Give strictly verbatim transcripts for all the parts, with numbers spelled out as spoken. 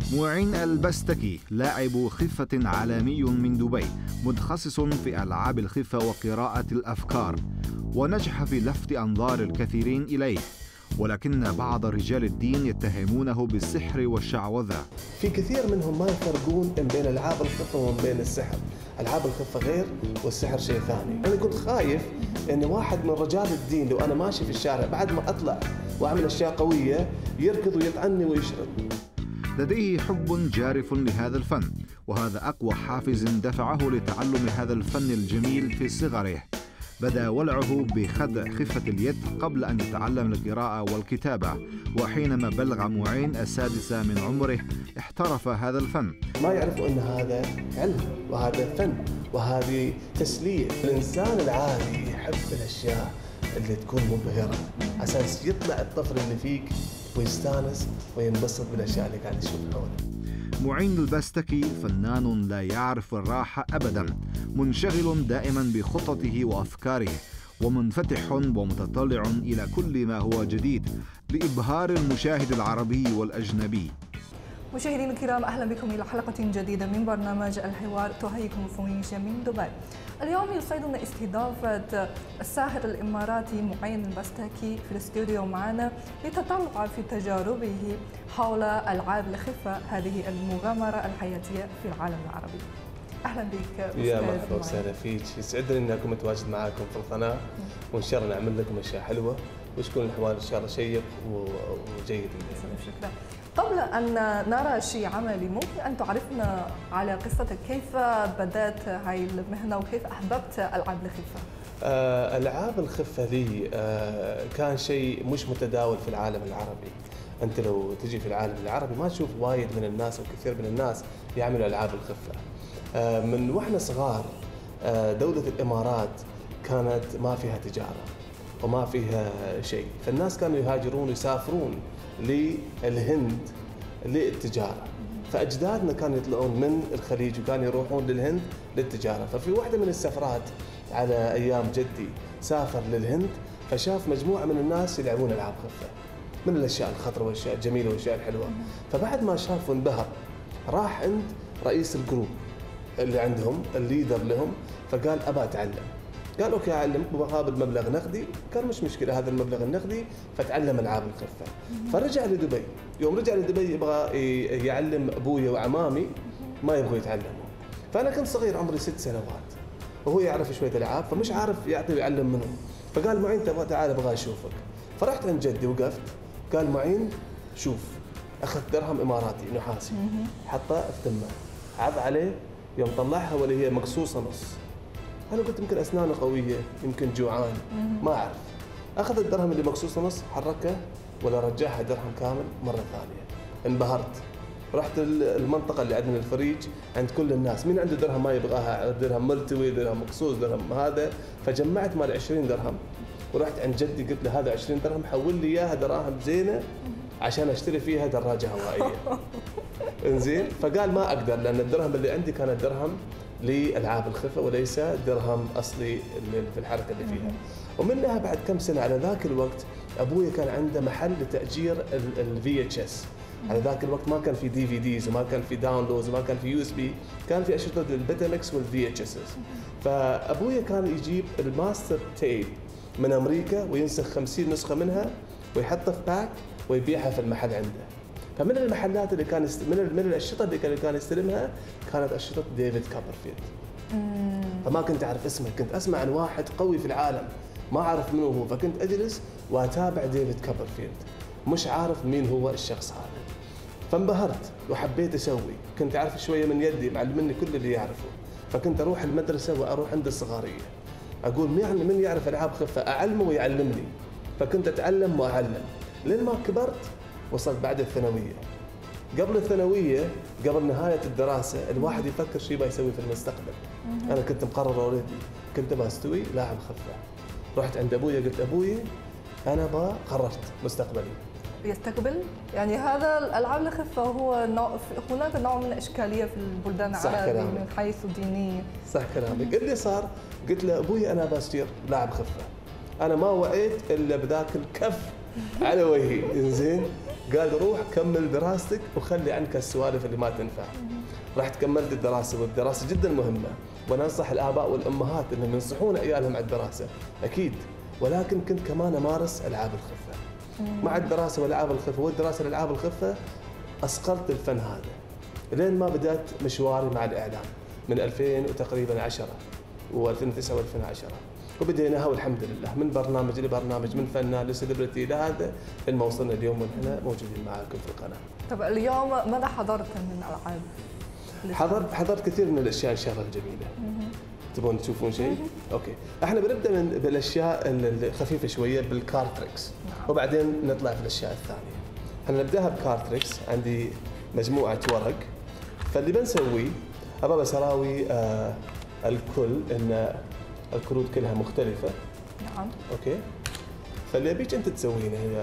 معين البستكي لاعب خفة عالمي من دبي، متخصص في ألعاب الخفة وقراءة الأفكار، ونجح في لفت أنظار الكثيرين إليه، ولكن بعض رجال الدين يتهمونه بالسحر والشعوذة. في كثير منهم ما يفرقون بين ألعاب الخفة وبين بين السحر. ألعاب الخفة غير والسحر شيء ثاني. أنا كنت خايف إن واحد من رجال الدين لو أنا ماشي في الشارع بعد ما أطلع وأعمل أشياء قوية يركض ويطعني ويشرد. لديه حب جارف لهذا الفن، وهذا أقوى حافز دفعه لتعلم هذا الفن الجميل في صغره. بدأ ولعه بخدع خفة اليد قبل أن يتعلم القراءة والكتابة، وحينما بلغ معين السادسة من عمره احترف هذا الفن. ما يعرفوا أن هذا علم وهذا فن وهذه تسلية. الإنسان العادي يحب الأشياء اللي تكون مبهرة أساس يطلع الطفل اللي فيك ويستانس وينبسط بالأشياء اللي قاعد يشوفها حوله. معين البستكي فنان لا يعرف الراحة أبداً، منشغل دائماً بخططه وأفكاره، ومنفتح ومتطلع إلى كل ما هو جديد لإبهار المشاهد العربي والأجنبي. مشاهدينا الكرام، أهلا بكم إلى حلقة جديدة من برنامج الحوار، تهيئكم فوينشا من دبي. اليوم يسعدنا استضافة الساحر الإماراتي معين البستكي في الاستوديو معنا لتطلع في تجاربه حول ألعاب الخفة، هذه المغامرة الحياتية في العالم العربي. أهلا بك يا مرحبا وسهلا فيك، يسعدني أني أكون متواجد معكم في القناة، وإن شاء الله نعمل لكم أشياء حلوة ويكون الحوار إن شاء الله شيق وجيد. شكرا. قبل أن نرى شيء عملي، ممكن أن تعرفنا على قصتك، كيف بدأت هاي المهنة وكيف أحببت ألعاب الخفة؟ آه، ألعاب الخفة ذي آه، كان شيء مش متداول في العالم العربي. أنت لو تجي في العالم العربي ما تشوف وايد من الناس وكثير من الناس يعملوا ألعاب الخفة. آه، من وإحنا صغار آه، دولة الإمارات كانت ما فيها تجارة وما فيها شيء، فالناس كانوا يهاجرون ويسافرون للهند للتجارة، فأجدادنا كانوا يطلعون من الخليج وكانوا يروحون للهند للتجارة. ففي واحدة من السفرات على أيام جدي سافر للهند، فشاف مجموعة من الناس يلعبون ألعاب خفة من الأشياء الخطرة والأشياء الجميلة والأشياء الحلوة. فبعد ما شاف وانبهر راح عند رئيس الجروب اللي عندهم الليدر لهم، فقال أبى أتعلم. قال أوكي أعلمك بمقابل مبلغ نقدي. قال مش مشكلة هذا المبلغ النقدي، فتعلم ألعاب الخفة. فرجع لدبي، يوم رجع لدبي يبغى يعلم أبويا وعمامي، ما يبغوا يتعلموا. فأنا كنت صغير عمري ست سنوات وهو يعرف شوية ألعاب، فمش عارف يعطي ويعلم منهم. فقال معين تبغى تعال أبغى أشوفك. فرحت عند جدي وقفت، قال معين شوف، أخذ درهم إماراتي نحاسي حطه في تمه، عض عليه، يوم طلعها ولا هي مقصوصة نص. أنا قلت يمكن أسنانه قوية، يمكن جوعان، ما أعرف. أخذ الدرهم اللي مقصوص نص حركه ولا رجعها درهم كامل مرة ثانية. انبهرت، رحت المنطقة اللي عندنا الفريج عند كل الناس، مين عنده درهم ما يبغاها، درهم ملتوي، درهم مقصوص، درهم هذا. فجمعت مال عشرين درهم ورحت عند جدي قلت له هذا عشرين درهم، حول لي إياها دراهم زينة عشان أشتري فيها دراجة هوائية. انزين، فقال ما أقدر لأن الدرهم اللي عندي كان درهم لألعاب الخفة وليس درهم أصلي في الحركة اللي فيها. ومنها بعد كم سنة على ذاك الوقت أبوي كان عنده محل لتأجير الفي اتش اس. على ذاك الوقت ما كان في دي في ديز وما كان في داونلودز وما كان في يو اس بي، كان في أشرطة البيتامكس والفي اتش اس. فأبوي كان يجيب الماستر تيب من أمريكا وينسخ خمسين نسخة منها ويحطها في باك ويبيعها في المحل عنده. فمن المحلات اللي كان يست... من من الأشرطة اللي كان يستلمها كانت أشرطة ديفيد كوبرفيلد. فما كنت أعرف اسمه، كنت أسمع عن واحد قوي في العالم ما أعرف منو هو، فكنت أجلس وأتابع ديفيد كوبرفيلد مش عارف مين هو الشخص هذا. فانبهرت وحبيت أسوي، كنت أعرف شوية من يدي معلمني كل اللي يعرفه. فكنت أروح المدرسة وأروح عند الصغارية أقول مين يعني من يعرف ألعاب خفة أعلمه ويعلمني. فكنت أتعلم وأعلم لين ما كبرت وصلت بعد الثانوية. قبل الثانوية قبل نهاية الدراسة الواحد يفكر شو يبغى يسوي في المستقبل. أنا كنت مقرر أوريدي كنت بستوي لاعب خفة. رحت عند أبويا قلت أبوي أنا با قررت مستقبلي. يستقبل يعني هذا الألعاب الخفة هو نوع، هناك نوع من الإشكالية في البلدان العربية من حيث الدينية. صح كلامك. اللي صار قلت له أبوي أنا بصير لاعب خفة. أنا ما وعيت إلا بذاك الكف على وجهي. إنزين قال روح كمل دراستك وخلي عنك السوالف اللي ما تنفع. رحت كملت الدراسه، والدراسه جدا مهمه، وانا انصح الاباء والامهات انهم ينصحون عيالهم على الدراسه اكيد، ولكن كنت كمان امارس العاب الخفه. مع الدراسه والعاب الخفه والدراسه والالعاب الخفه اصقلت الفن هذا لين ما بدات مشواري مع الاعلام من ألفين وتقريبا عشرة و2009 و2010، وبديناها والحمد لله من برنامج لبرنامج، من فنان لسليبرتي لهذا لما وصلنا اليوم ونحن موجودين معاكم في القناه. طب اليوم ماذا حضرت من العاب؟ حضرت حضرت كثير من الاشياء ان شاء الله الجميله. تبون تشوفون شيء؟ اوكي، احنا بنبدا من بالاشياء الخفيفه شويه بالكارتريكس، وبعدين نطلع في الاشياء الثانيه. احنا نبداها بكارتريكس، عندي مجموعه ورق، فاللي بنسويه ابى بس اراوي آه الكل ان الكروت كلها مختلفه. نعم. اوكي، فاللي ابيك انت تسوينه هي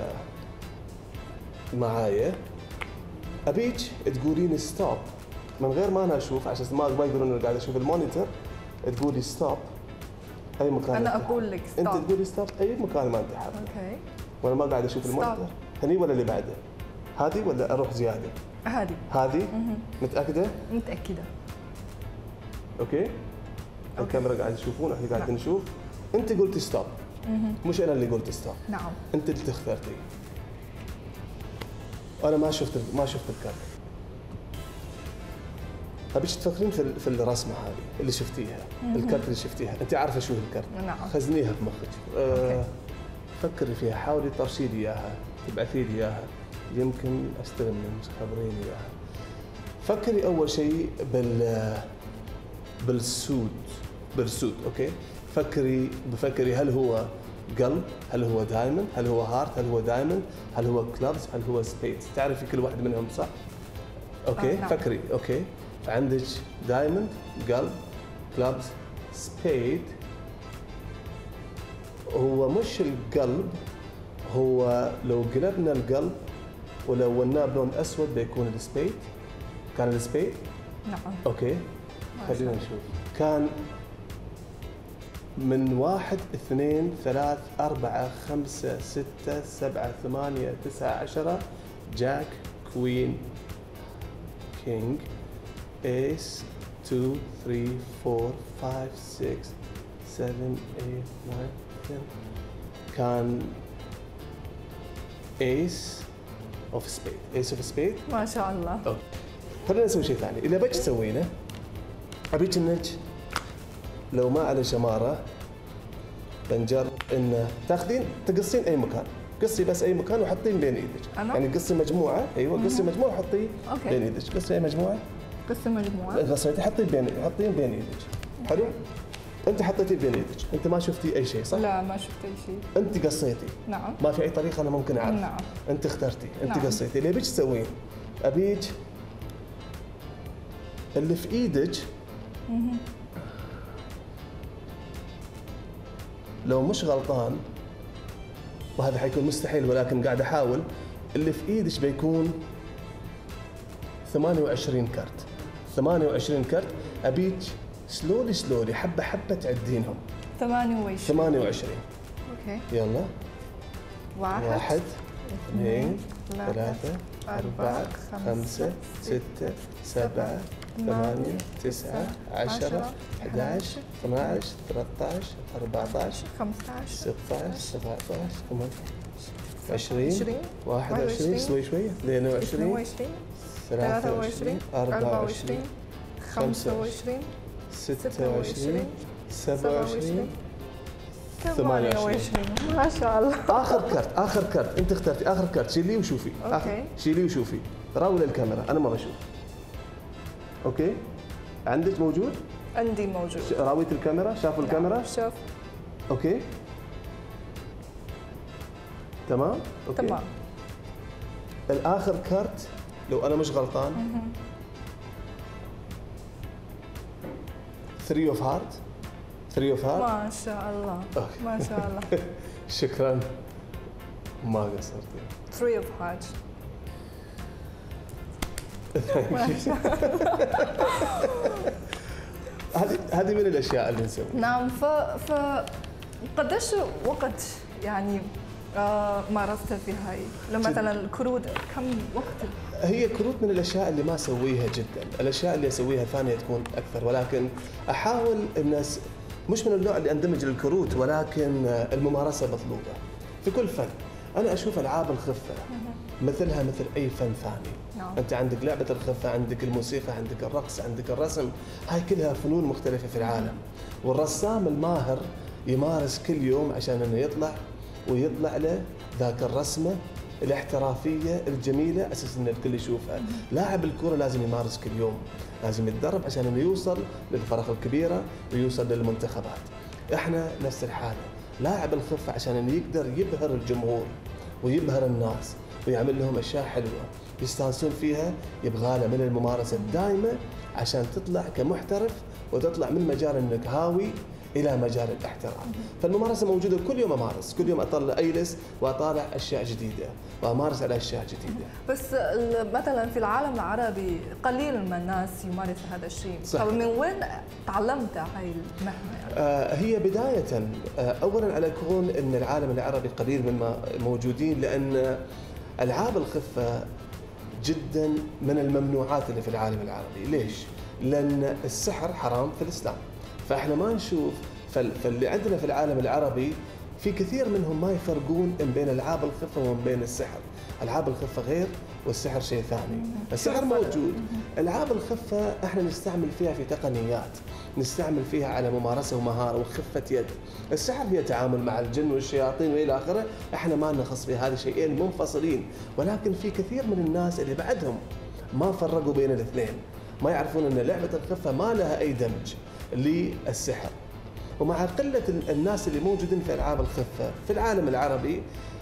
معايا، ابيك تقولين ستوب من غير ما انا اشوف، عشان ما ما يقولون انه قاعد اشوف المونيتور. تقولي ستوب اي مكان انا اقول لك ستوب، انت تقولي ستوب اي مكان ما انت حابه. اوكي، وانا ما قاعد اشوف المونيتور. هني ولا اللي بعده؟ هذه ولا اروح زياده؟ هذه هذه متاكده؟ متاكده. اوكي، الكاميرا قاعد يشوفون، احنا قاعدين نشوف. انت قلتي ستوب، مش انا اللي قلت ستوب. نعم، انت اللي اخترتي. انا ما شفت ما شفت الكارت. ابيك تفكرين في في الرسمه هذه اللي شفتيها، الكارت اللي شفتيها، انت عارفه شو الكارت. نعم. خزنيها بمخك. أه فكري فيها، حاولي ترشي لي اياها، تبعثي لي اياها، يمكن استلم منك تخبريني اياها. فكري اول شيء بال بالسود بالسود اوكي. فكري بفكري هل هو قلب، هل هو دايموند، هل هو هارت، هل هو دايموند، هل هو كلابز، هل هو سبيدز. تعرفي كل واحد منهم صح؟ اوكي. آه نعم. فكري اوكي. فعندك دايموند، قلب، كلابز، سبيد. هو مش القلب، هو لو قلبنا القلب ولوناه بلون اسود بيكون السبيد. كان السبيد؟ نعم. اوكي، خلينا نشوف. كان من واحد اثنين ثلاث أربعة خمسة ستة سبعة ثمانية تسعة عشرة، جاك، كوين، كينج، ايس، two, three, four, five, six, seven, eight, nine, ten. كان ايس اوف سبيد، ايس اوف سبيد. ما شاء الله. اوكي، خلينا نسوي شيء ثاني. اذا بك تسوينه ابيك انك لو ما على شماره بنجرب ان تاخذين تقصين اي مكان، قصي بس اي مكان وحطين بين ايدك. أنا؟ يعني قصي مجموعه، ايوه قصي مجموعه وحطيه بين ايدك. قصي اي مجموعه، قصي مجموعه، قصيتي حطيه بين حطين بين ايدك. حلو؟ انت حطيتي بين ايدك، انت ما شفتي اي شيء صح؟ لا ما شفت اي شيء. انت قصيتي. نعم. ما في اي طريقه انا ممكن اعرف. نعم. انت اخترتي، انت نعم. قصيتي. اللي ابيك تسوين ابيك اللي في ايدك لو مش غلطان، وهذا حيكون مستحيل ولكن قاعد احاول، اللي في ايدك بيكون ثمانية وعشرين كرت. ثمانية وعشرين كرت. ابيك سلولي سلولي حبه حبه تعدينهم. ثمانية وعشرين. ثمانية وعشرين. اوكي. يلا. واحد، واحد، اثنين، ثلاثة، ثلاثة، أربعة، أربعة، خمسة، ستة، سبعة، ثمانية، تسعة، عشرة، أحد عشر، اثنا عشر، ثلاثة عشر، أربعة عشر، خمسة عشر، ستة عشر، سبعة عشر، ثمانية عشر، عشرين، عشرين، واحد وعشرين، شوي شوي، اثنين اثنين وعشرين، وعشرين، ثلاثة ثلاثة وعشرين، وعشرين، أربعة أربعة وعشرين، وعشرين، خمسة وعشرين، ستة وعشرين، سبعة وعشرين، ثمانية وعشرين. ما شاء الله. اخر كرت، اخر كرت انت اخترتي اخر كرت. شيليه وشوفي. أوكي. آخر. شيليه وشوفي، راوي للكاميرا انا ما بشوف. اوكي، عندك موجود؟ عندي موجود. راويت الكاميرا؟ شافوا الكاميرا؟ شوف. اوكي تمام. اوكي تمام. الاخر كرت لو انا مش غلطان ثري اوف هارت. ثري اوف هارت. ما شاء الله. أوكي. ما شاء الله. شكرا، ما قصرتي. ثري اوف هارت. هذه هذه من الاشياء اللي نسويها. نعم. ف ف قديش وقت يعني آه مارست في هاي؟ لما مثلا الكروت كم وقت؟ هي كروت من الاشياء اللي ما اسويها جدا، الاشياء اللي اسويها ثانيه تكون اكثر، ولكن احاول الناس مش من النوع اللي اندمج للكروت، ولكن الممارسه مطلوبه في كل فن. انا اشوف العاب الخفه مثلها مثل اي فن ثاني. نعم. انت عندك لعبه الخفه، عندك الموسيقى، عندك الرقص، عندك الرسم، هاي كلها فنون مختلفه في العالم. والرسام الماهر يمارس كل يوم عشان انه يطلع ويطلع له ذاك الرسمه الاحترافيه الجميله اساس ان الكل يشوفها. لاعب الكره لازم يمارس كل يوم، لازم يتدرب عشان انه يوصل للفرق الكبيره ويوصل للمنتخبات. احنا نفس الحاله، لاعب الخفه عشان انه يقدر يبهر الجمهور ويبهر الناس ويعمل لهم اشياء حلوه يستانسون فيها، يبغى له من الممارسه الدائمه عشان تطلع كمحترف وتطلع من مجال انك هاوي الى مجال الاحتراف. فالممارسه موجوده كل يوم، امارس كل يوم، اطلع اجلس واطالع اشياء جديده وامارس على اشياء جديده. بس مثلا في العالم العربي قليل من الناس يمارس هذا الشيء، فمن وين تعلمت هاي المهنه يعني؟ آه هي بدايه آه اولا على كون ان العالم العربي قليل مما موجودين، لان العاب الخفه جدا من الممنوعات اللي في العالم العربي. ليش؟ لان السحر حرام في الاسلام، فاحنا ما نشوف. فاللي عندنا في العالم العربي في كثير منهم ما يفرقون بين العاب الخفه وما بين السحر. العاب الخفه غير والسحر شيء ثاني. السحر موجود، العاب الخفه احنا نستعمل فيها في تقنيات، نستعمل فيها على ممارسه ومهاره وخفه يد. السحر هي تعامل مع الجن والشياطين والى اخره، احنا ما نخص في هذه شيئين منفصلين. ولكن في كثير من الناس اللي بعدهم ما فرقوا بين الاثنين، ما يعرفون ان لعبه الخفه ما لها اي دمج للسحر. ومع قله الناس اللي موجودين في العاب الخفه في العالم العربي،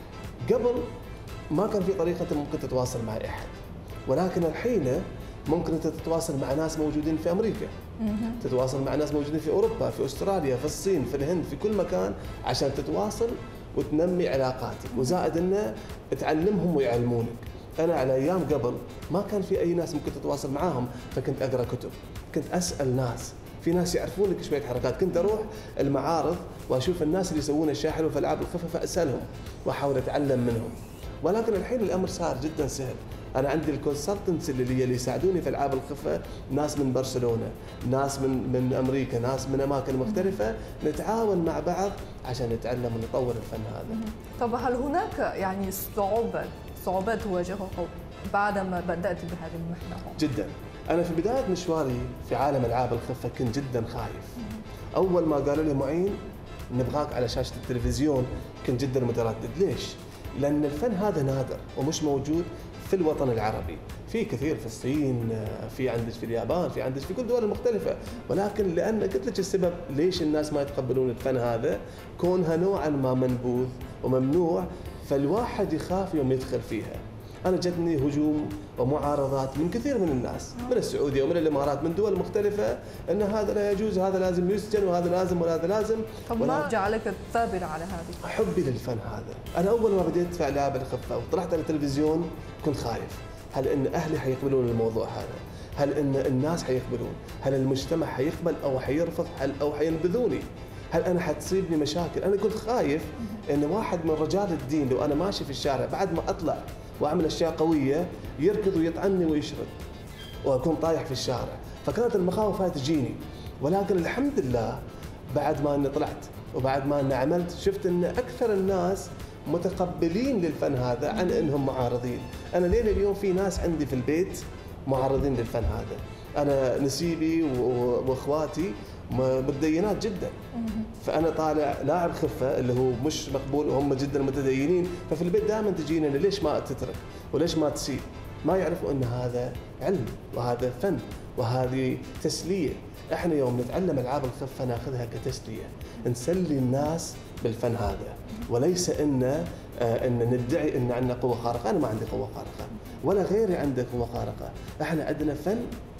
قبل ما كان في طريقه ممكن تتواصل مع احد، ولكن الحين ممكن انت تتواصل مع ناس موجودين في امريكا، تتواصل مع ناس موجودين في اوروبا، في استراليا، في الصين، في الهند، في كل مكان عشان تتواصل وتنمي علاقاتك، وزائد انه تعلمهم ويعلمونك. انا على ايام قبل ما كان في اي ناس ممكن تتواصل معاهم، فكنت اقرا كتب، كنت اسال ناس، في ناس يعرفون لك شويه حركات، كنت اروح المعارض واشوف الناس اللي يسوون اشياء حلوه في العاب الخفه فاسالهم واحاول اتعلم منهم. ولكن الحين الامر صار جدا سهل. انا عندي الكونسلتنتس اللي اللي يساعدوني في العاب الخفه، ناس من برشلونه، ناس من من امريكا، ناس من اماكن مختلفه، نتعاون مع بعض عشان نتعلم ونطور الفن هذا. طب هل هناك يعني صعوبات صعوبات تواجهها بعدما بدات بهذه المهنه؟ جدا. انا في بدايه مشواري في عالم العاب الخفه كنت جدا خايف. اول ما قالوا لي معين نبغاك على شاشه التلفزيون كنت جدا متردد. ليش؟ لان الفن هذا نادر ومش موجود في الوطن العربي، في كثير في الصين، في عندك في اليابان، في عندك في كل الدول المختلفه، ولكن لان قلت لك السبب ليش الناس ما يتقبلون الفن هذا، كونها نوعا ما منبوذ وممنوع، فالواحد يخاف يوم يدخل فيها. أنا جتني هجوم ومعارضات من كثير من الناس، من السعودية ومن الإمارات، من دول مختلفة، أن هذا لا يجوز، هذا لازم يسجن، وهذا لازم وهذا لازم. طب ما جعلك ثابر على هذه؟ حبي للفن هذا. أنا أول ما بديت في ألعاب الخفة وطلعت على التلفزيون كنت خايف، هل إن أهلي حيقبلون الموضوع هذا؟ هل إن الناس حيقبلون؟ هل المجتمع حيقبل أو حيرفض هل أو حينبذوني؟ هل أنا حتصيبني مشاكل؟ أنا كنت خايف إن واحد من رجال الدين لو أنا ماشي في الشارع بعد ما أطلع واعمل اشياء قويه يركض ويطعني ويشرد واكون طايح في الشارع، فكانت المخاوف هاي تجيني. ولكن الحمد لله بعد ما اني طلعت وبعد ما اني عملت شفت ان اكثر الناس متقبلين للفن هذا عن انهم معارضين. انا لين اليوم في ناس عندي في البيت معارضين للفن هذا. انا نسيبي واخواتي متدينات جدا، فانا طالع لاعب خفه اللي هو مش مقبول وهم جدا متدينين، ففي البيت دائما تجينا ليش ما تترك وليش ما تسيب؟ ما يعرفوا ان هذا علم وهذا فن وهذه تسليه. احنا يوم نتعلم العاب الخفه ناخذها كتسليه، نسلي الناس بالفن هذا، وليس ان آه ان ندعي ان عندنا قوه خارقه. انا ما عندي قوه خارقه ولا غيري عنده قوه خارقه، احنا عندنا فن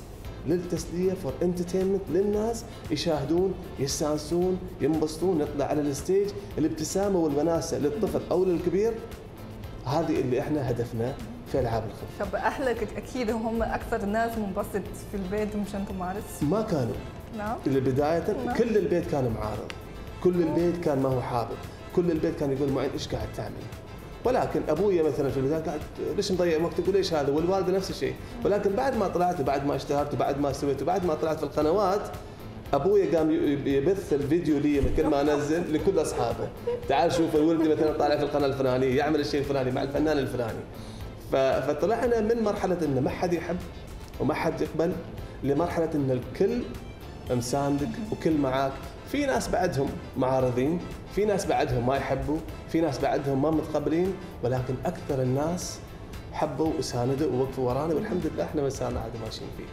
للتسليه فور انترتينمنت، للناس يشاهدون يستانسون ينبسطون، نطلع على الستيج الابتسامه والوناسه للطفل او للكبير. هذه اللي احنا هدفنا في العاب الخفه. طب اهلك اكيد هم اكثر الناس منبسط في البيت مشان تمارس؟ ما كانوا. نعم. بدايه كل البيت كان معارض، كل البيت كان ما هو حابب، كل البيت كان يقول معين ايش قاعد تعمل؟ ولكن ابويا مثلا في البدايه قاعد ليش مضيع وقت، يقول ايش هذا، والوالده نفس الشيء. ولكن بعد ما طلعت وبعد ما اشتهرت وبعد ما سويت وبعد ما طلعت في القنوات، ابويا قام يبث الفيديو لي من كل ما انزل لكل اصحابه، تعال شوف ولدي مثلا طالع في القناه الفلانيه يعمل الشيء الفلاني مع الفنان الفلاني. فطلعنا من مرحله انه ما حد يحب وما حد يقبل لمرحله ان الكل مساندك وكل معاك. في ناس بعدهم معارضين، في ناس بعدهم ما يحبوا، في ناس بعدهم ما متقبلين، ولكن اكثر الناس حبوا وساندوا ووقفوا ورانا، والحمد لله احنا ما صارنا عاد ماشيين فيه.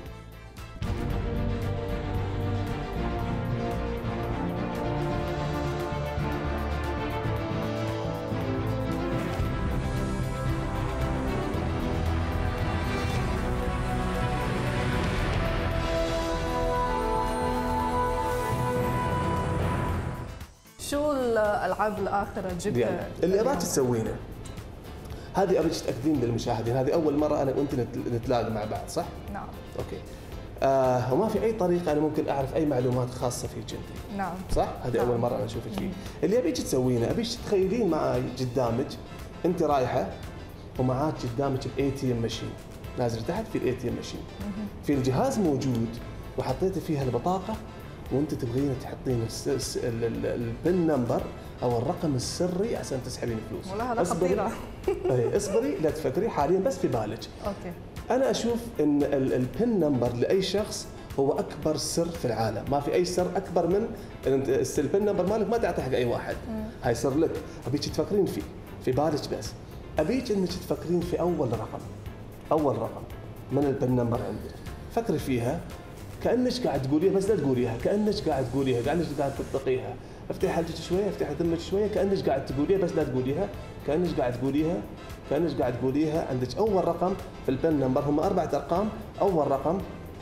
شو الالعاب الاخره جبت يعني اللي ابغاك تسوينه هذه ابغى تاكدين للمشاهدين، هذه اول مره انا وانت نتلاقى مع بعض صح؟ نعم. اوكي. آه وما في اي طريقه انا ممكن اعرف اي معلومات خاصه فيك انت. نعم. صح؟ هذه نعم. اول مره انا اشوفك فيه. اللي ابيك تسوينه ابيك تتخيلين معي قدامك انت رايحه ومعاك قدامك الاي تي ام ماشين، نازل تحت في الاي تي ام ماشين. في الجهاز موجود وحطيتي فيها البطاقه وانت تبغين تحطين البن نمبر او الرقم السري عشان تسحبين فلوس. والله هذا خطيره. اي اصبري لا تفكري حاليا بس في بالك. اوكي. انا اشوف ان البن نمبر لاي شخص هو اكبر سر في العالم، ما في اي سر اكبر من البن نمبر مالك ما تعطي حق اي واحد. مم. هاي سر لك، ابيك تفكرين فيه في بالك بس. ابيك انك تفكرين في اول رقم، اول رقم من البن نمبر عندك، فكري فيها كانك قاعد تقوليها بس لا تقوليها، كانك قاعد تقوليها، كانك قاعد تطلقيها. افتحي حلقك شويه، افتحي ذمك شويه، كانك قاعد تقوليها بس لا تقوليها، كانك قاعد تقوليها، كانك قاعد تقوليها. عندك اول رقم في البن نمبر، هم اربعه ارقام. اول رقم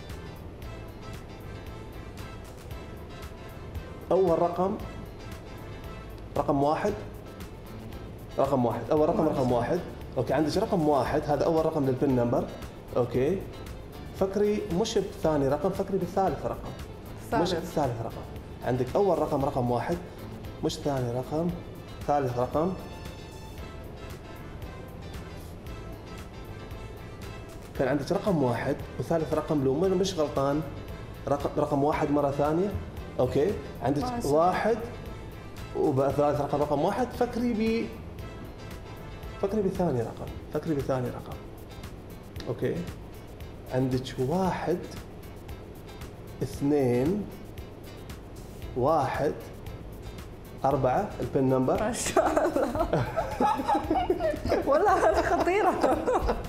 اول رقم رقم واحد، رقم واحد، اول رقم رقم واحد. اوكي، عندك رقم واحد، هذا اول رقم للبن نمبر. اوكي، فكري مش بثاني رقم، فكري بالثالث رقم. ثالث. مش بالثالث رقم. عندك اول رقم رقم واحد، مش ثاني رقم، ثالث رقم. كان عندك رقم واحد وثالث رقم، لو مش غلطان رقم رقم واحد مره ثانيه. اوكي، عندك واحد وثالث رقم رقم واحد. فكري ب فكري بثاني رقم، فكري بثاني رقم. اوكي، عندك واحد اثنين واحد أربعة البن نمبر. ما شاء الله. والله هذه خطيرة.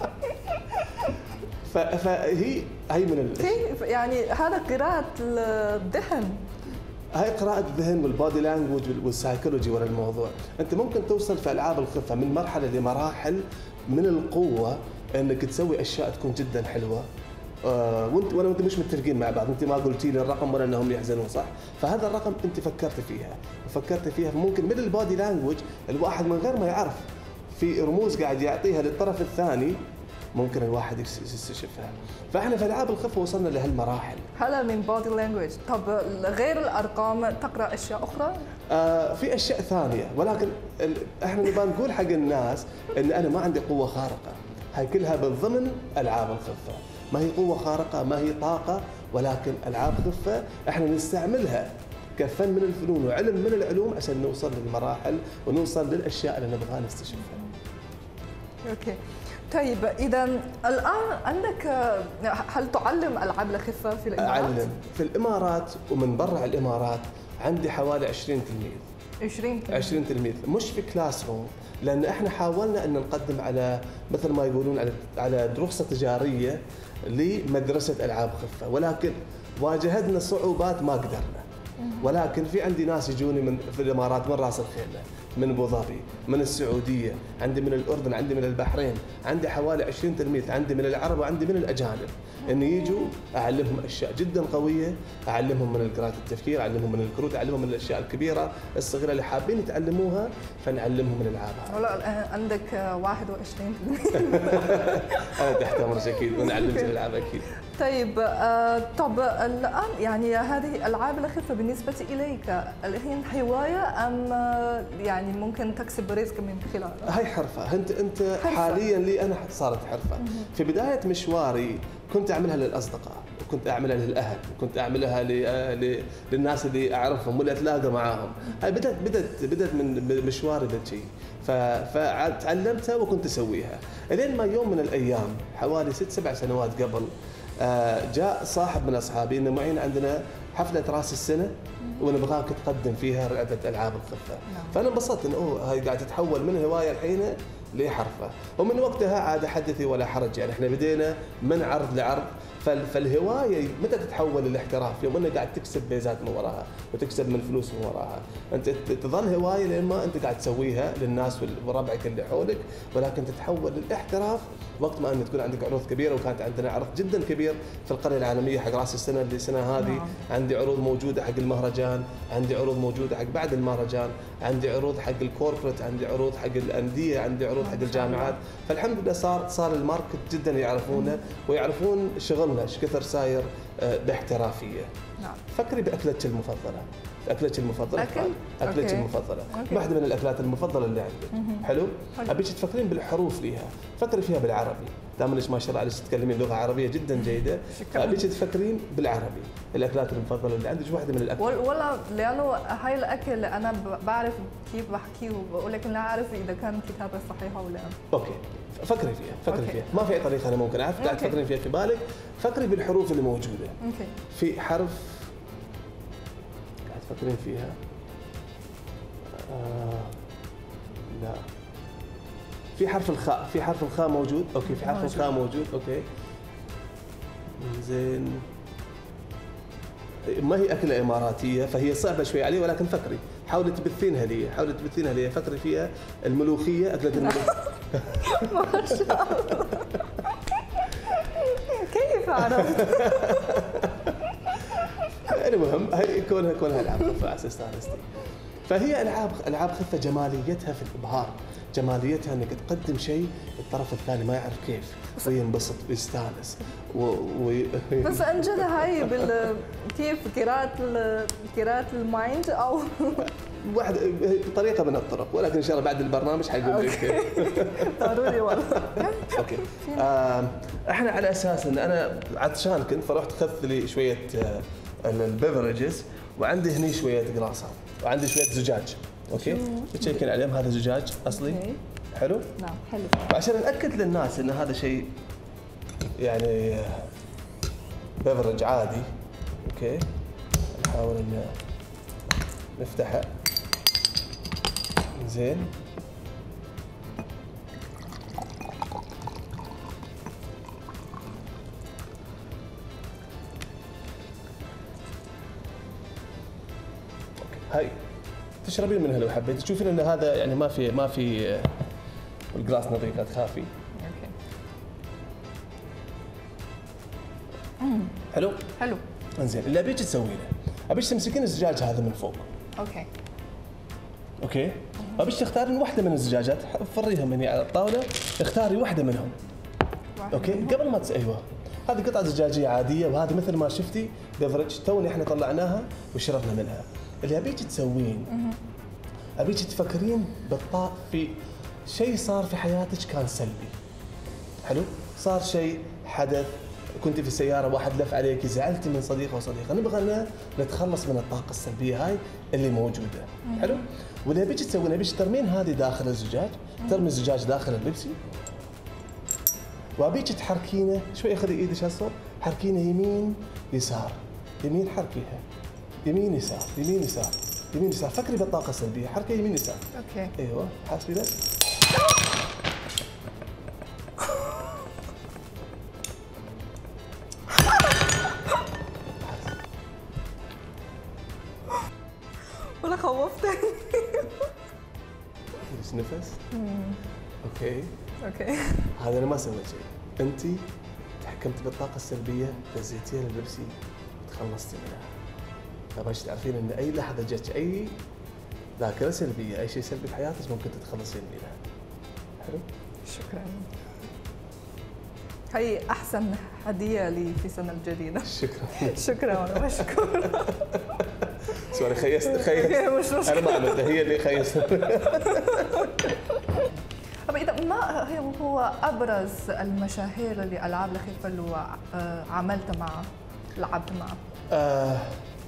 فهي هي من كيف يعني هذا قراءة الذهن؟ هاي قراءة الذهن والبادي لانجوج والسايكولوجي ورا الموضوع. انت ممكن توصل في العاب الخفة من مرحلة لمراحل من القوة انك تسوي اشياء تكون جدا حلوة. آه وانت وانا وانت مش متفقين مع بعض، انت ما قلتي لي الرقم ولا انهم يحزنون صح؟ فهذا الرقم انت فكرت فيها وفكرت فيها، ممكن من البادي لانجوج الواحد من غير ما يعرف في رموز قاعد يعطيها للطرف الثاني ممكن الواحد يستشفها. فاحنا في العاب الخفه وصلنا لهالمراحل. هذا من بودي لانجويج. طب غير الارقام تقرا اشياء اخرى؟ آه في اشياء ثانيه، ولكن احنا نبغى نقول حق الناس ان انا ما عندي قوه خارقه، هاي كلها بالضمن العاب الخفه، ما هي قوه خارقه، ما هي طاقه، ولكن العاب خفه احنا نستعملها كفن من الفنون وعلم من العلوم عشان نوصل للمراحل ونوصل للاشياء اللي نبغى نستشفها. اوكي. طيب اذا الان عندك، هل تعلم العاب الخفه في الامارات؟ اعلم في الامارات ومن برا الامارات، عندي حوالي عشرين تلميذ. عشرين تلميذ عشرين تلميذ، مش في كلاس روم، لان احنا حاولنا ان نقدم على مثل ما يقولون على على رخصه تجاريه لمدرسه العاب خفه، ولكن واجهتنا صعوبات ما قدرنا. ولكن في عندي ناس يجوني من في الامارات، من راس الخيمه، من ابو ظبي، من السعوديه، عندي من الاردن، عندي من البحرين، عندي حوالي عشرين تلميذ، عندي من العرب وعندي من الاجانب، ان يجوا اعلمهم اشياء جدا قويه، اعلمهم من قراءه التفكير، اعلمهم من الكروت، اعلمهم من الاشياء الكبيره الصغيره اللي حابين يتعلموها، فنعلمهم من الالعاب. والله الان عندك واحد وعشرين تلميذ. انا تحت امرك اكيد ونعلمك الالعاب اكيد. طيب آه، طب الآن يعني هذه ألعاب الخفة بالنسبة إليك الحين هواية أم آه، يعني ممكن تكسب رزق من خلالها؟ هاي حرفة. انت انت حرفة. حاليا لي انا صارت حرفة. في بداية مشواري كنت اعملها للاصدقاء، وكنت اعملها للاهل، وكنت اعملها ل- ل- للناس اللي اعرفهم واللي اتلاقى معاهم. هاي بدت بدت بدت من مشواري بالشيء، فتعلمتها وكنت اسويها الين ما يوم من الايام حوالي ست سبع سنوات قبل آه، جاء صاحب من اصحابي انه معين عندنا حفله راس السنه ونبغاك تقدم فيها لعبه العاب الخفه. فانا انبسطت انه اوه هاي قاعده تتحول من هوايه الحين لحرفه، ومن وقتها عاد حدثي ولا حرج. يعني احنا بدينا من عرض لعرض. فال- فالهوايه متى تتحول للاحتراف؟ يوم انك قاعد تكسب بيزات من وراها وتكسب من فلوس من وراها. انت ت- تظل هوايه لين ما انت قاعد تسويها للناس وال- وربعك اللي حولك، ولكن تتحول للاحتراف وقت ما ان تكون عندك عروض كبيره. وكانت عندنا عرض جدا كبير في القريه العالميه حق راس السنه اللي السنه هذه. نعم. عندي عروض موجوده حق المهرجان، عندي عروض موجوده حق بعد المهرجان، عندي عروض حق الكوربريت، عندي عروض حق الانديه، عندي عروض حق الجامعات. فالحمد لله صار صار الماركت جدا يعرفونا ويعرفون شغلنا ايش كثر ساير آه، باحترافيه. نعم. فكري باكلتك المفضله. اكلتك المفضله أكل؟ اكلتك أوكي. المفضله أوكي. واحده من الاكلات المفضله اللي عندك. حلو. حلو. ابيك تفكرين بالحروف ليها، فكري فيها بالعربي. دام انك ما شاء الله عليك تتكلمين لغه عربيه جدا جيده، شكراً. فابيك تفكرين بالعربي. الاكلات المفضله اللي عندك واحده من الاكلات. وال- ولا لانه هاي الاكل انا ب- بعرف كيف بحكيه ولكن لا اعرف اذا كان الكتابه صحيحه ولا لا. اوكي فكري فيها فكري أوكي. فيها ما في اي طريقه انا ممكن اعرف قاعد أوكي. تفكرين فيها في بالك. فكري بالحروف اللي موجوده. اوكي. في حرف قاعد تفكرين فيها آه... لا في حرف الخاء. في حرف الخاء موجود. اوكي في حرف موجود. الخاء موجود. اوكي زين. ما هي اكله اماراتيه فهي صعبه شوي علي، ولكن فكري حاولي تبثينها لي حاولي تبثينها لي فكري فيها. الملوخيه اكله الملوخيه. ما شاء الله. كيف عرفت؟ المهم هي كونها كونها العاب خفه على اساس استانستي. فهي العاب العاب خفه جماليتها في الابهار، جماليتها انك تقدم شيء الطرف الثاني ما يعرف كيف وينبسط ويستانس و... و... بس عن جد هاي بال كيف قراءة ال- قراءة المايند او واحد طريقه من الطرق، ولكن ان شاء الله بعد البرنامج حيقول لك كيف. ضروري والله. اوكي. آه احنا على اساس ان انا عطشان كنت فرحت اخذت لي شويه آه البيفرجز، وعندي هني شويه قراصات وعندي شويه زجاج. اوكي تشيكين عليهم. هذا زجاج اصلي. أوكي. حلو. نعم حلو. وعشان ناكد للناس ان هذا شيء يعني بيفرج عادي. اوكي نحاول ان نفتحه زين. هاي تشربين منها لو حبيتي. تشوفين ان هذا يعني ما في ما في آه، الجلاس نظيف لا تخافي. اوكي. حلو. حلو. انزين اللي ابيك تسوينه ابيك تمسكين الزجاج هذا من فوق. اوكي. اوكي ابيك تختارين واحده من الزجاجات فريها مني على الطاوله. اختاري واحده منهم. واحد اوكي منهم. قبل ما تس... ايوه هذه قطعه زجاجيه عاديه، وهذه مثل ما شفتي بفرج توني احنا طلعناها وشربنا منها. اللي ابيك تسوين ابيك تفكرين بالطاق في شيء صار في حياتك كان سلبي. حلو. صار شيء حدث، كنت في السياره واحد لف عليك، زعلتي من صديقه وصديقه، نبغى إن نتخلص من الطاقه السلبيه هاي اللي موجوده. حلو. واللي ابيك تسوين ابيك ترمين هذه داخل الزجاج، ترمي الزجاج داخل البيبسي، وابيك تحركينه شوي. خذي ايدك هالصوب حركينه يمين يسار يمين، حركيها يمين يسار يمين يسار يمين يسار. فكري بالطاقه السلبيه، حركي يمين يسار. اوكي. ايوه حاسبي ذا. ولا خوفتني. بس نفس. اوكي اوكي. هذا انا ما سويت شيء. انت تحكمتي بالطاقه السلبيه، دزيتيها للبيبسي وتخلصتي منها. فباش تعرفين ان اي لحظه جتك اي ذاكره سلبيه، اي شيء سلبي بحياتك ممكن تتخلصين منها. حلو. شكرا. هي أحسن هدية لي في السنة الجديدة. شكرا. شكرا مشكور. سوري خيست خيست. أنا ما عملتها، هي اللي خيست. طب إذا ما هو أبرز المشاهير اللي ألعاب الخفة اللي عملت معه لعبت معه؟ آه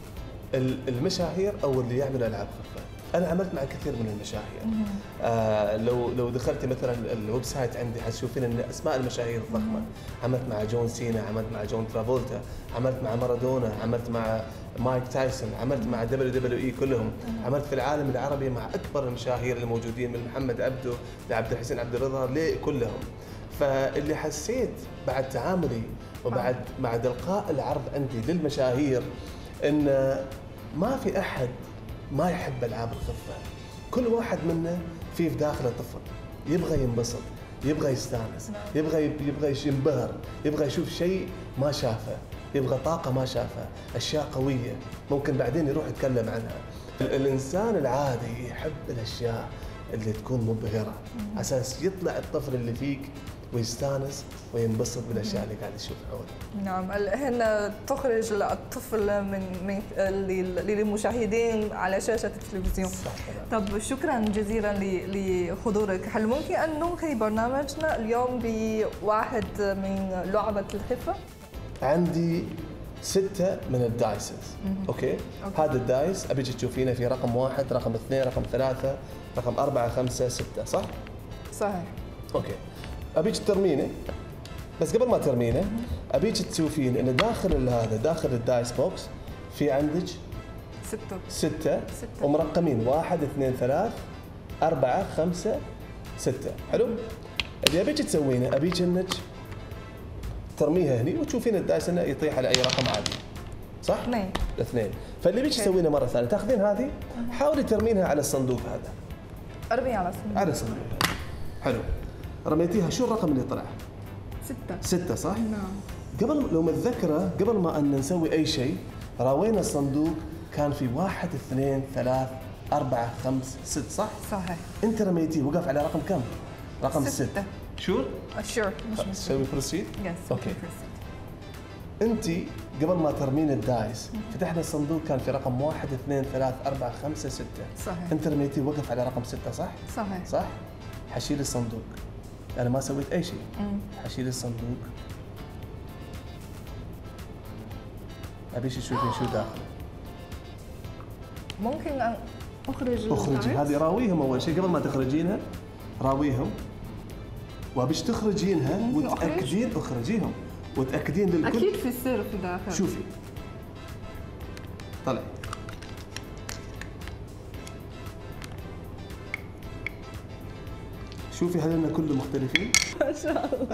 المشاهير أو اللي يعملوا ألعاب خفة. أنا عملت مع كثير من المشاهير. آه لو لو دخلتي مثلا الويب سايت عندي حتشوفين ان اسماء المشاهير الضخمه، عملت مع جون سينا، عملت مع جون ترافولتا، عملت مع مارادونا، عملت مع مايك تايسون، عملت مع دبليو دبليو اي كلهم، عملت في العالم العربي مع اكبر المشاهير الموجودين من محمد عبده لعبد الحسين عبد الرضا لكلهم. فاللي حسيت بعد تعاملي وبعد بعد القاء العرض عندي للمشاهير ان ما في احد ما يحب العاب الخفه، كل واحد منا في في داخله طفل يبغى ينبسط، يبغى يستانس، يبغى يبغى ينبهر، يبغى يشوف شيء ما شافه، يبغى طاقه ما شافها، اشياء قويه ممكن بعدين يروح يتكلم عنها. الانسان العادي يحب الاشياء اللي تكون مبهره، اساس يطلع الطفل اللي فيك ويستانس وينبسط بالاشياء اللي قاعد يشوفها حوله. نعم، هنا تخرج الطفل من من للمشاهدين على شاشه التلفزيون. صح. طب شكرا جزيلا لحضورك. هل ممكن ان ننهي برنامجنا اليوم بواحد من لعبه الخفه؟ عندي ستة من الدايسز. أوكي؟ أوكي. هذا الدايس أبيك تشوفينه في رقم واحد، رقم اثنين، رقم ثلاثة، رقم أربعة، خمسة، ستة، صح؟ صحيح. أوكي. أبيك ترمينه، بس قبل ما ترمينه أبيك تشوفين إن داخل هذا داخل الدايس بوكس في عندك ستة ستة, ستة. ومرقمين واحد، اثنين، ثلاث، أربعة، خمسة، ستة. حلو؟ اللي أبيك تسوينه أبيك إنك ترميها هني وتشوفين الدايس انه يطيح على اي رقم عادي. صح؟ اثنين. اثنين. فاللي بيك تسوينه مره ثانيه تاخذين هذه حاولي ترمينها على الصندوق هذا. ارمي على الصندوق. على الصندوق. حلو. رميتيها، شو الرقم اللي طلع؟ ستة. ستة صح؟ نعم. قبل لو متذكره قبل ما ان نسوي اي شيء راوينا الصندوق كان في واحد، اثنين، ثلاث، أربعة، خمس، ست، صح؟ صحيح. أنت رميتيه وقف على رقم كم؟ رقم ستة. ستة. شور؟ شور. سوي بروسيد؟ يس. اوكي. أنت قبل ما ترمين الدايس فتحنا الصندوق كان في رقم واحد، اثنين، ثلاث، أربعة، خمسة، ستة. صحيح. أنت رميتيه وقف على رقم ستة صح؟ صحيح. صح؟ حشيل الصندوق. أنا ما سويت أي شيء. حشيل الصندوق. أبيش تشوفين شو داخله. ممكن أن أخرج اخرجي هذه، راويهم أول شيء قبل ما تخرجينها، راويهم وبيش تخرجينها وتأكدين اخرجيهم وتأكدين للكل. أكيد في سر في داخل. شوفي طلع شوفي هل إن كله مختلفين؟ ما شاء الله.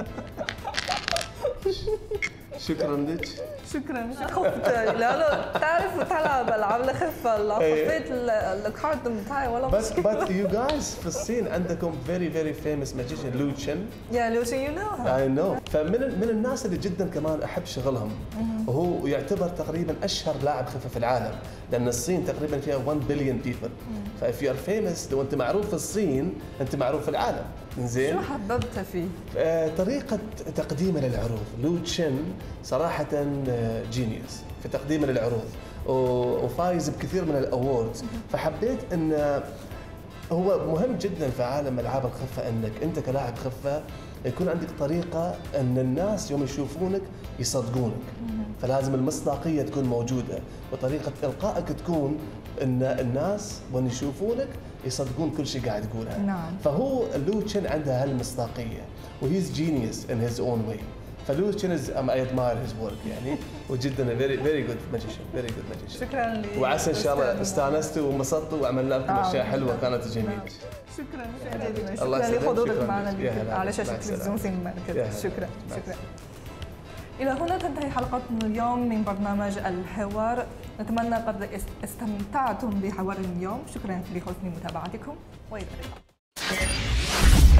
شكرا لك. شكرا. خفت لانه تعرف تلعب العاب الخفه، خفيت الكارد بتاعي ولا بس but you guys في الصين عندكم very very famous magician لو تشن. يا لو تشن you know. I know. فمن من الناس اللي جدا كمان احب شغلهم، وهو يعتبر تقريبا اشهر لاعب خفه في العالم، لان الصين تقريبا فيها واحد بليون people. فاف يو ار فيمس، لو انت معروف في الصين انت معروف في العالم. زين. شو حببت فيه؟ آه، طريقة تقديمه للعروض، لو تشن صراحة جينيوس في تقديمه للعروض وفايز بكثير من الاووردز، فحبيت ان هو مهم جدا في عالم العاب الخفة انك انت كلاعب خفة يكون عندك طريقة ان الناس يوم يشوفونك يصدقونك، فلازم المصداقية تكون موجودة، وطريقة القائك تكون ان الناس وين يشوفونك يصدقون كل شيء قاعد تقوله. نعم. فهو لو تشن عنده هالمصداقية وهيز جينيوس ان هيز اون واي. فلو تشن از اي ادماير هيز ورك يعني، وجدا فيري فيري جود ماجيشن، فيري جود ماجيشن. شكرا لي. وعسى ان شاء الله استانستوا وانبسطوا وعملنا لكم اشياء حلوه كانت جميله. شكرا شكرا لحضورك معنا على شاشه التلفزيون سينما. شكرا شكرا. إلى هنا تنتهي حلقتنا اليوم من برنامج الحوار، نتمنى قد استمتعتم بحوار اليوم. شكرا لحسن متابعتكم وإلى اللقاء.